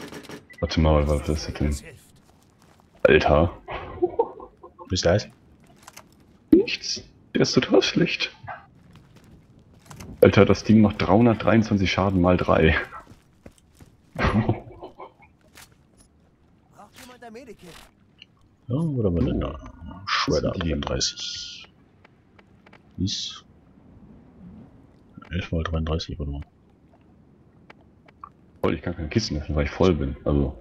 Warte mal, was ist das denn? Alter. Was ist das? Nichts. Der ist total schlecht. Alter, das Ding macht 323 Schaden mal 3. Braucht jemand ein Medikit? Ja, oder mit einer Shredder Was sind die? 33. Ist 11 mal 33, warte mal. Voll, ich kann keine Kisten öffnen, weil ich voll bin. Also.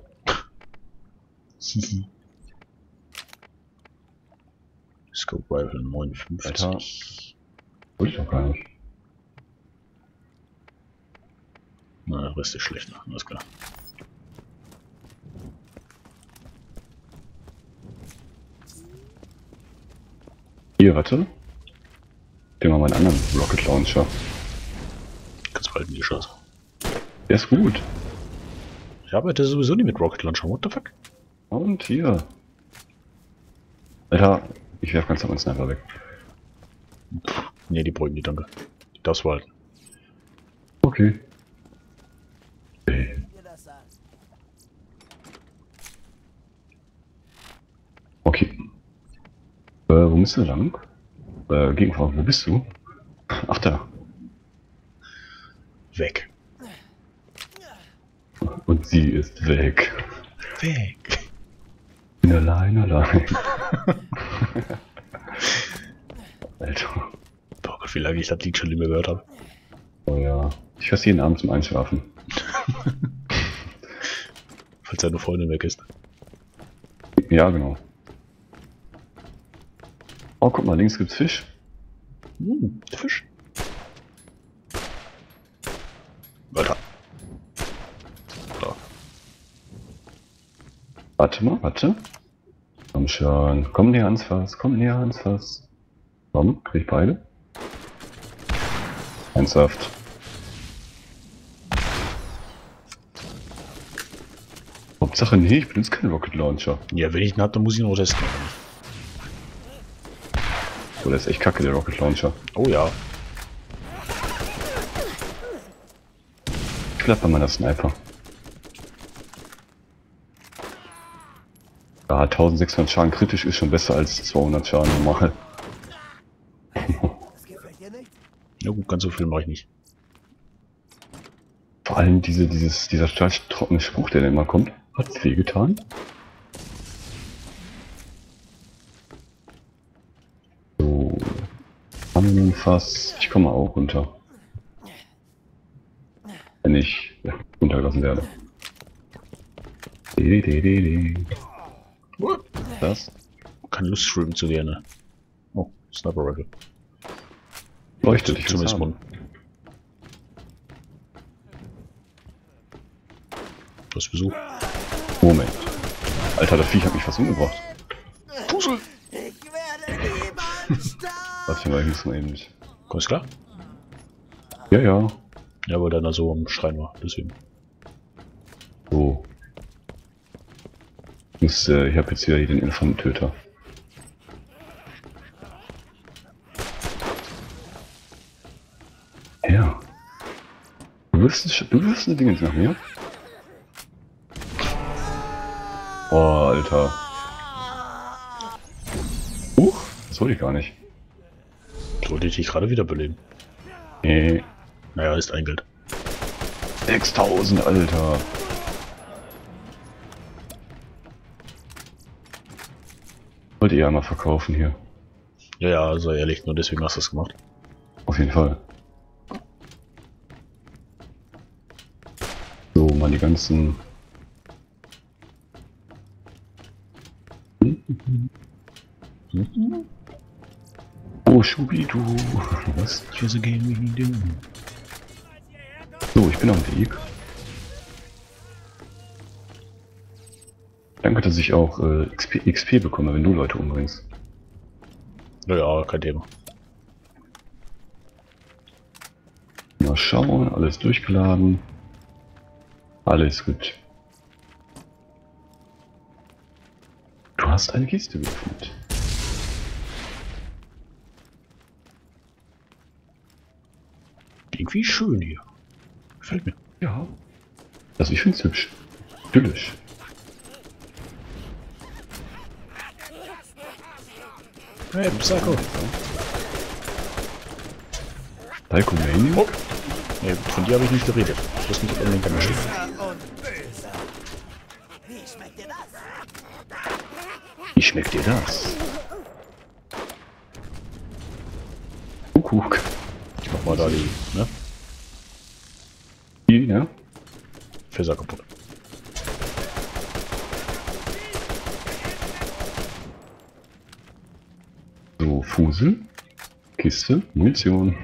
Scope Rifle 59. Alter. Wollte ich doch gar nicht. Na, der Rest ist schlecht, alles klar. Hier, warte. Ich mal meinen anderen Rocket Launcher. Ganz bald die Chance. Der ist gut. Ich arbeite sowieso nie mit Rocket Launcher, what the fuck? Und hier. Alter, ich werf ganz am Sniper weg. Ne, die bräuchten die, danke. Die darfst du halten. Okay. Dir das an. Okay. Wo bist du lang? Gegenfrau, wo bist du? Ach da. Weg. Und sie ist weg. Weg. Bin allein. Alter. Boah Gott, wie lange ich das Lied schon nicht mehr gehört habe. Oh ja. Ich höre jeden Abend zum Einschlafen. Falls deine Freundin weg ist. Ja, genau. Oh, guck mal, links gibt's Fisch. Fisch. Alter. Da. Warte mal, warte. Komm schon. Komm näher ans Fass. Komm näher ans Fass. Komm, krieg ich beide? Ernsthaft. Hauptsache, nee, ich benutze keinen Rocket Launcher. Ja, wenn ich ihn hab, dann muss ich ihn auch testen. Oh, der ist echt kacke, der Rocket Launcher. Oh ja. Ich bleib bei meiner Sniper. Ja, 1600 Schaden kritisch ist schon besser als 200 Schaden normal. Das gefällt dir nicht? Ja gut, ganz so viel mache ich nicht. Vor allem dieser trockene Spruch, der immer kommt. Hat's wehgetan? So. Fass. Ich komme auch runter. Wenn ich runtergelassen werde. Das? Keine Lust schwimmen zu gerne. Oh, Sniper Rifle. Leuchtet, ich Zumindest will's Mund. Was Besuch? Moment. Alter, das Viech hat mich fast umgebracht. Puzzle! Ich werde niemand stark. Warte mal, ich muss mal eben nicht. Kommst klar? Ja, ja. Ja, weil deiner so am Schreien war, deswegen. So. Ich hab jetzt wieder hier den Elefantentöter. Ja. Du wirst eine Dinge nach mir? Oh, Alter. Das wollte ich gar nicht. Sollte ich dich gerade wiederbeleben? Naja, ist ein Geld. 6000, Alter. Wollte ihr einmal verkaufen hier. Ja, ja, sei ehrlich, nur deswegen hast du es gemacht. Auf jeden Fall. So, mal die ganzen... Oh, Schubidu. Was? Just a game we do. So, ich bin am Weg. Danke, dass ich auch XP bekomme, wenn du Leute umbringst. Naja, kein Thema. Mal schauen, alles durchgeladen. Alles gut. Du hast eine Kiste geöffnet. Irgendwie schön hier. Gefällt mir. Ja. Also ich find's hübsch. Natürlich. Hey, Psycho. Psycho Maniac? Nee, von dir habe ich nicht geredet. Ich wusste nicht, ob er den Kammer steht. Böser und böser. Wie schmeckt dir das? Wie schmeckt dir das? Kuckuck. Ich mach mal da die, ne? Die, ja? Fässer kaputt. So, Fusel. Kiste. Munition.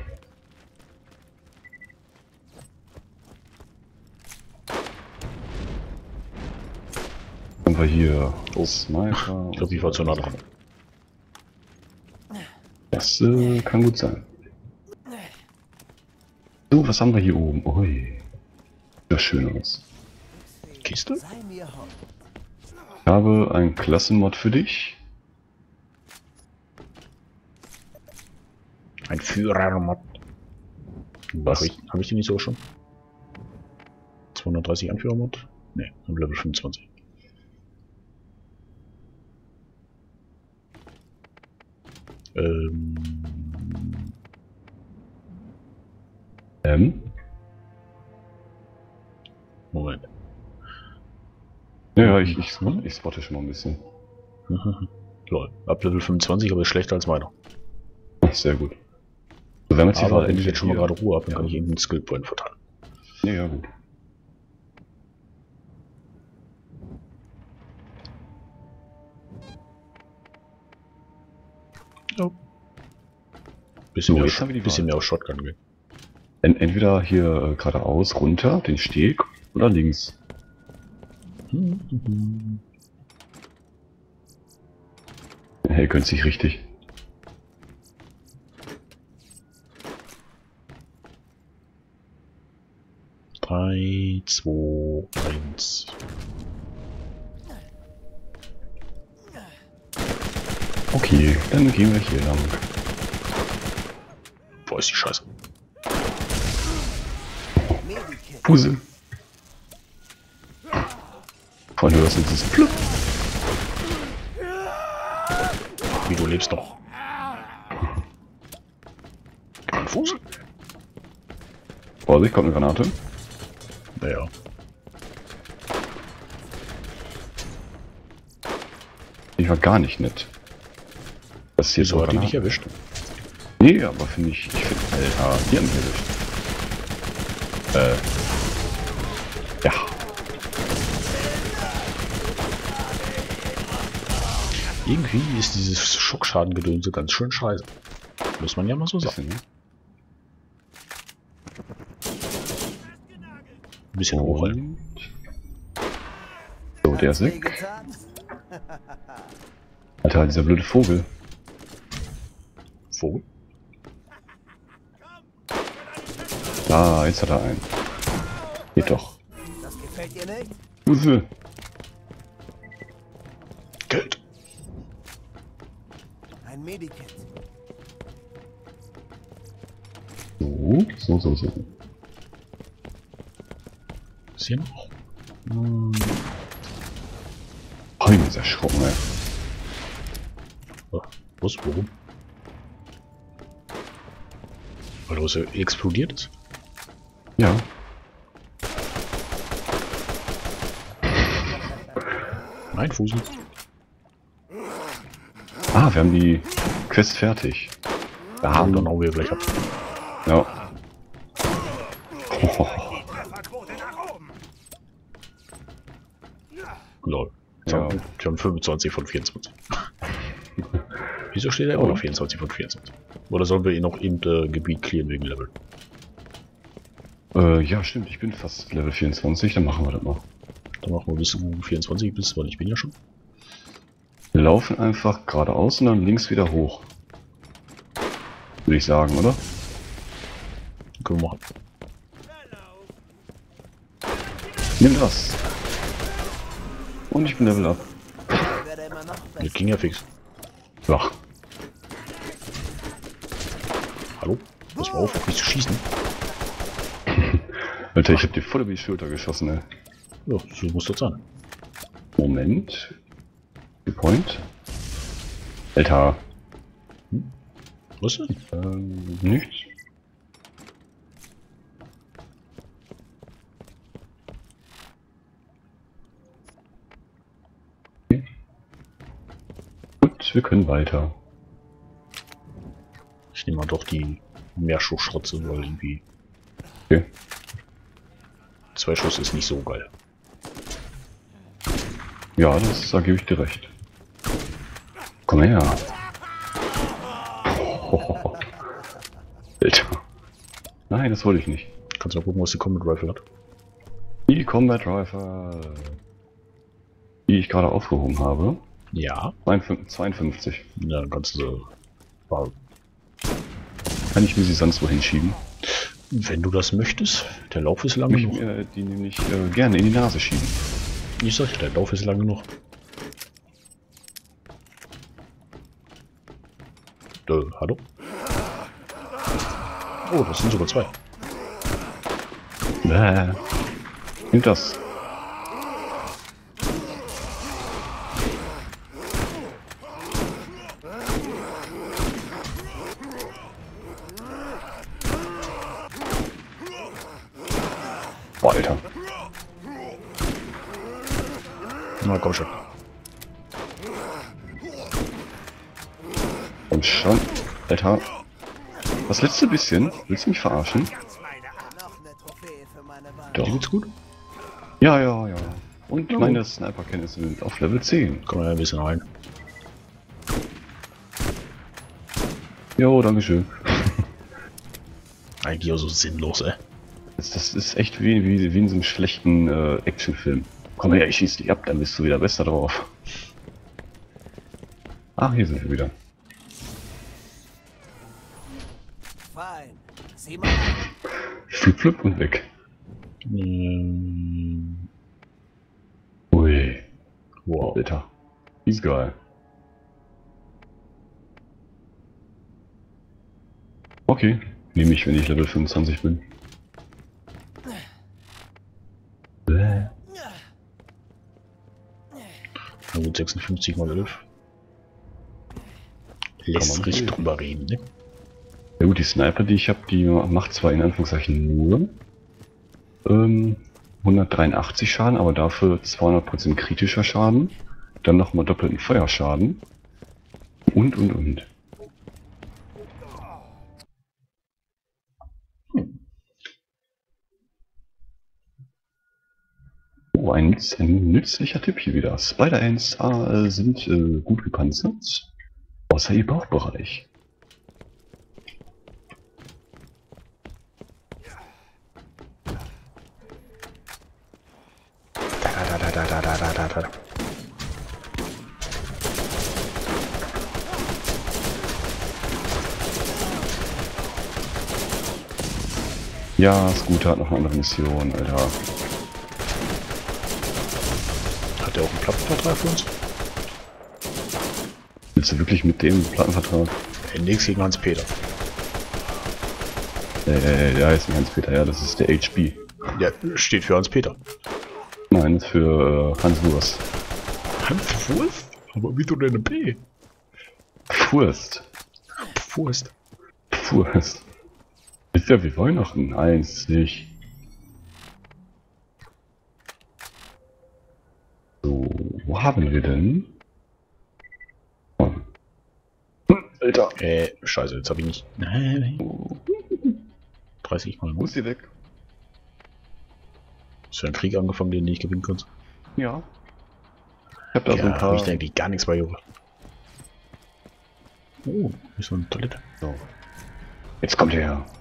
Haben wir hier Sniper. Ich glaube, ich war zu nah dran. Das kann gut sein. So, was haben wir hier oben? Ui. Sieht das schön aus. Kiste? Sei mir Haupt. Ich habe einen Klassenmod für dich. Ein Führermod. Was? Hab ich die nicht so schon? 230 Anführermod? Ne, am Level 25. Moment. Ja, ich spotte schon mal ein bisschen. Lol. Ab Level 25, aber ist schlechter als meiner. Ach, sehr gut. So, wenn Aber wenn ich jetzt schon mal hier- gerade Ruhe habe, dann Ja. kann ich irgendeinen Skillpoint verteilen. Ja, ja, gut. Bisschen, So, mehr, jetzt haben wir die bisschen Wahl. mehr auf Shotgun gehen. Entweder hier geradeaus, runter, den Steg, oder links. Hey, gönnt sich richtig. Drei, 2, 1. Okay, dann gehen wir hier lang. Wo ist die Scheiße? Medikit. Fusel. Freunde, du hast jetzt das Plüpp. Wie, du lebst noch? Ein Fuß? Vorsicht, kommt eine Granate. Naja. Die war gar nicht nett. Das ist hier Wieso so hat die nicht Granaten. erwischt? Nee, aber finde ich finde, Alter, die haben mich erwischt. Ja. Irgendwie ist dieses Schockschadengedönse ganz schön scheiße. Muss man ja mal so sagen. Bisschen, ne? Ein bisschen hochhalten. So, der ist Hat's weg. wehgetan? Alter, dieser blöde Vogel. Vogel? Ah, jetzt hat er einen. Geht doch. Das gefällt dir nicht? Fusel. Geld! Ein Medikit. So. Ist hier noch? Oh, ich bin jetzt erschrocken, ey. Oh, was? Warum? Weil das explodiert ist? Ja. Nein, Fusel. Ah, wir haben die Quest fertig. Ah, dann hauen wir gleich ab. Ja. Oh, Lol. Ja. Wir haben 25 von 24. Wieso steht er immer noch 24 von 24? Oder sollen wir ihn noch in Gebiet clearen wegen Level? ja, stimmt, ich bin fast Level 24, dann machen wir das noch. Dann machen wir bis du 24 bist, weil ich bin ja schon. Wir laufen einfach geradeaus und dann links wieder hoch. Würde ich sagen, oder? Können wir machen. Nimm das. Und ich bin Level up. Ich werde immer noch Das besser. ging ja fix. Ja. Hallo? Pass mal auf nicht zu schießen. Alter, ich hab dir voll über die Schulter geschossen, ey. Ja, so muss das sein. Moment. Die Point. Alter. Was denn? Nichts. Okay. Gut, wir können weiter. Ich nehme mal doch die Meerschussschrotze, weil irgendwie Okay. 2 Schuss ist nicht so geil. Ja, da gebe ich dir recht. Komm her. Oh, Alter. Nein, das wollte ich nicht. Kannst du mal gucken, was die Combat Rifle hat? Die Combat Rifle, die ich gerade aufgehoben habe. Ja. 52. Ja, dann kannst du Kann ich mir sie sonst wohin schieben? wenn du das möchtest. Der Lauf ist lang Ich genug. mir die nämlich gerne in die Nase schieben. Ich sag, der Lauf ist lang genug. Hallo? Oh, das sind sogar 2. Bäh. Nimm das. Boah, Alter. Na komm schon. Und schon. Alter. Das letzte bisschen. Willst du mich verarschen? Noch eine Trophäe für meine Wahl. Doch. Die geht's gut? Ja, ja, ja. Und meine Sniper-Kenntnisse sind auf Level 10. Komm mal ein bisschen rein. Jo, dankeschön. Eigentlich auch so sinnlos, ey. Das ist echt wie in so einem schlechten Actionfilm. Komm her, ich schieß dich ab, dann bist du wieder besser drauf. Ach, hier sind wir wieder. Fein. Sieh mal. Flip, flip und weg. Ui. Wow. Alter. Die ist geil. Okay. Nehme ich, wenn ich Level 25 bin. Bäh. Na gut, 56 mal 11. Kann Lässt man sich reden. drüber reden, ne? Ja gut, die Sniper, die ich habe, die macht zwar in Anführungszeichen nur 183 Schaden, aber dafür 200% kritischer Schaden. Dann nochmal doppelten Feuerschaden. Und. Oh, ein nützlicher Tipp hier wieder. Spider-Ants sind gut gepanzert, außer ihr Bauchbereich. Da. Ja, Scooter hat noch eine andere Mission, Alter. Hat der auch einen Plattenvertrag für uns? Willst du wirklich mit dem Plattenvertrag? Nix gegen Hans-Peter. Der heißt nicht Hans-Peter, ja, das ist der HB. Ja, steht für Hans-Peter. Nein, das ist für Hans Wurst. Hans-Wurst? Aber wieso denn eine P? Furst. Wurst. Furst. Ist ja wie Weihnachten, einzig. So, wo haben wir denn? Oh. Alter. Scheiße, jetzt habe ich nicht. 30 mal. Wo ist sie weg? Hast du einen Krieg angefangen, den du nicht gewinnen kannst? Ja. Ich hab da so ein Ja, paar. ich denke gar nichts bei Junge. Oh, hier ist so eine Toilette. So. Jetzt kommt er her.